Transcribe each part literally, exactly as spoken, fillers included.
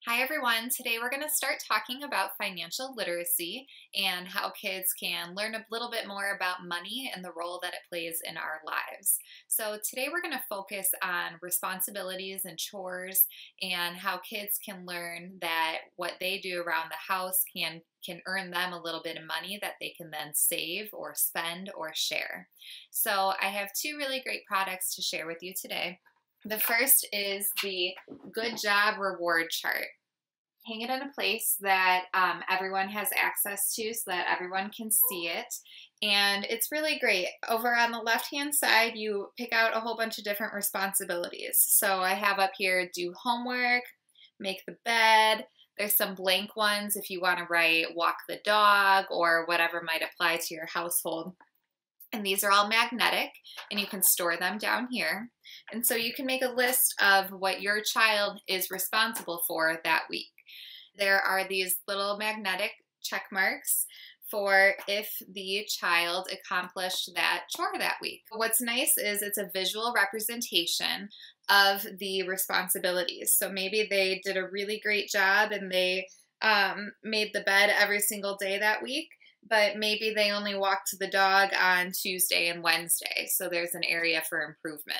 Hi everyone, today we're going to start talking about financial literacy and how kids can learn a little bit more about money and the role that it plays in our lives. So today we're going to focus on responsibilities and chores and how kids can learn that what they do around the house can can earn them a little bit of money that they can then save or spend or share. So I have two really great products to share with you today. The first is the Good Job Reward Chart. Hang it in a place that um, everyone has access to so that everyone can see it. And it's really great. Over on the left-hand side, you pick out a whole bunch of different responsibilities. So I have up here, do homework, make the bed. There's some blank ones if you want to write walk the dog or whatever might apply to your household. And these are all magnetic, and you can store them down here. And so you can make a list of what your child is responsible for that week. There are these little magnetic check marks for if the child accomplished that chore that week. What's nice is it's a visual representation of the responsibilities. So maybe they did a really great job and they um, made the bed every single day that week, but maybe they only walked the dog on Tuesday and Wednesday. So there's an area for improvement.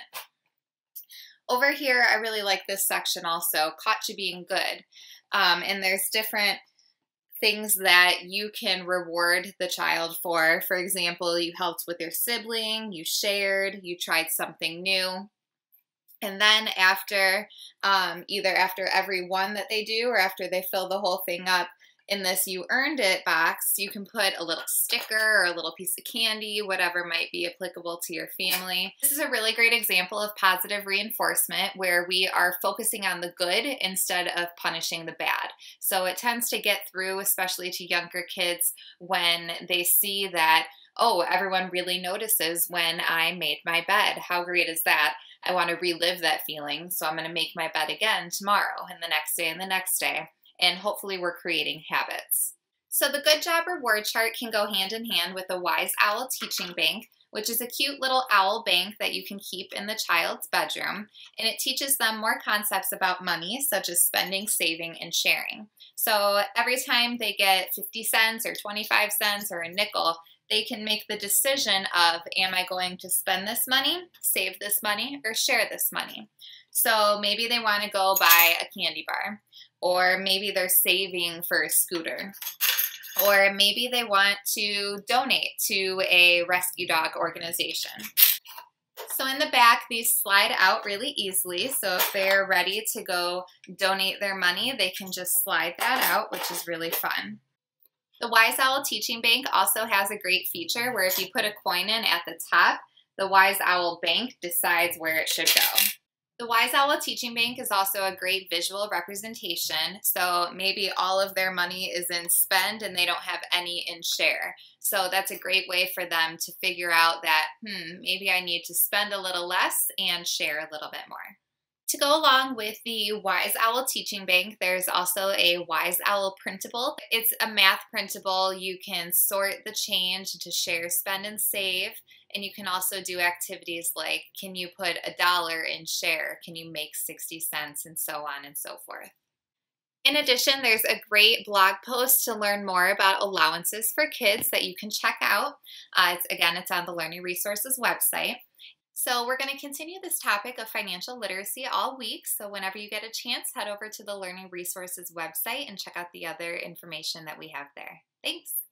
Over here, I really like this section also, caught you being good. Um, and there's different things that you can reward the child for. For example, you helped with your sibling, you shared, you tried something new. And then after, um, either after every one that they do or after they fill the whole thing up, in this you earned it box, you can put a little sticker or a little piece of candy, whatever might be applicable to your family. This is a really great example of positive reinforcement where we are focusing on the good instead of punishing the bad. So it tends to get through, especially to younger kids, when they see that, oh, everyone really notices when I made my bed. How great is that? I want to relive that feeling, so I'm going to make my bed again tomorrow and the next day and the next day. And hopefully we're creating habits. So the Good Job Reward Chart can go hand in hand with the Wise Owl Teaching Bank, which is a cute little owl bank that you can keep in the child's bedroom. And it teaches them more concepts about money, such as spending, saving, and sharing. So every time they get fifty cents or twenty-five cents or a nickel, they can make the decision of, am I going to spend this money, save this money, or share this money? So maybe they want to go buy a candy bar. Or maybe they're saving for a scooter. Or maybe they want to donate to a rescue dog organization. So in the back, these slide out really easily. So if they're ready to go donate their money, they can just slide that out, which is really fun. The Wise Owl Teaching Bank also has a great feature where if you put a coin in at the top, the Wise Owl Bank decides where it should go. The Wise Owl Teaching Bank is also a great visual representation. So maybe all of their money is in spend and they don't have any in share. So that's a great way for them to figure out that, hmm, maybe I need to spend a little less and share a little bit more. To go along with the Wise Owl Teaching Bank, there's also a Wise Owl printable. It's a math printable. You can sort the change into share, spend, and save. And you can also do activities like, can you put a dollar in share? Can you make sixty cents? And so on and so forth. In addition, there's a great blog post to learn more about allowances for kids that you can check out. Uh, it's, again, it's on the Learning Resources website. So we're going to continue this topic of financial literacy all week. So whenever you get a chance, head over to the Learning Resources website and check out the other information that we have there. Thanks.